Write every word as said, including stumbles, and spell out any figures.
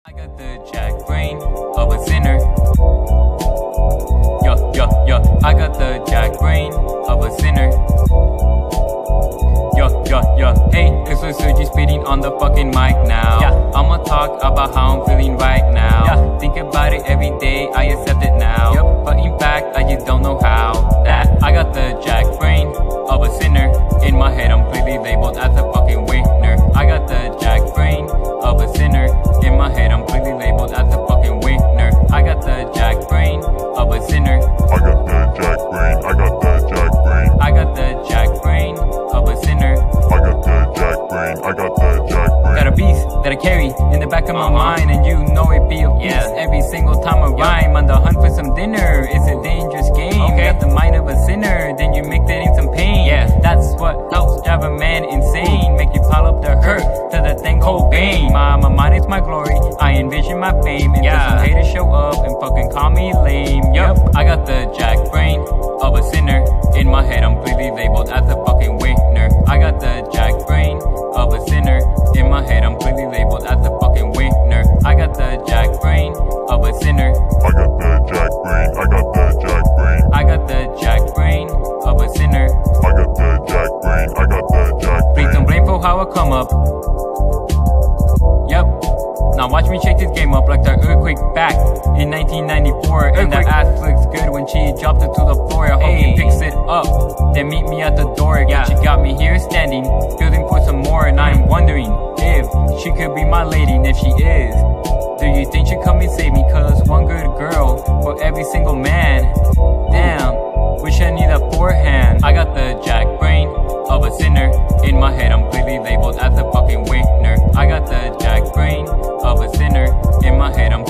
I got the jack brain of a sinner. Yo, yo, yo, I got the jack brain of a sinner. Yo, yo, yo, hey, this was Sergy speeding on the fucking mic now. Yeah, I'ma talk about how I'm feeling right now. Yeah, think about it every day, I accept it now. Yep, but in fact, I just don't know how. That I got the jack brain of a sinner. In my head, I'm clearly labeled as a fucking winner. I got the jack brain of a sinner. In my head, I'm clearly labeled as a fucking winner. I got the jack brain of a sinner. I got the jack brain, I got the jack brain. I got the jack brain of a sinner. I got the jack brain, I got the jack brain. Got a beast that I carry in the back of my uh-huh. mind, and you know it be a beast yeah. every single time I rhyme. On the hunt for some dinner, it's a dangerous game. Okay. Got the mind of a sinner, then you make that in some pain. Yeah, that's what helps drive a man insane. Make you pile up the hurt to the thing called pain. My, my mind is my glory, I envision my fame. And yeah. some haters show up and fucking call me lame. Yep, I got the jack brain of a sinner. In my head, I'm clearly labeled as a fucking winner. I got the jack brain of a sinner. In my head, I'm clearly labeled as a fucking winner. I got the jack brain of a sinner. I got the jack brain, I got the jack brain. I got the jack brain of a sinner. I got the jack brain, I got the jack brain. Please don't blame for how I come up. Yep. Now watch me shake this game up like the earthquake back in nineteen ninety-four. Earthquake. And that ass looks good when she dropped it to the floor. I hope hey. he picks it up, then meet me at the door. Yeah, she got me here standing, building for some more. And I'm wondering if she could be my lady. And if she is, do you think she'd come and save me? Cause one good girl for every single man. Damn, wish I knew that forehand. I got the jack brain of a sinner. In my head, I'm clearly labeled as a fucking winner. I got the jack brain of a sinner. In my head, I'm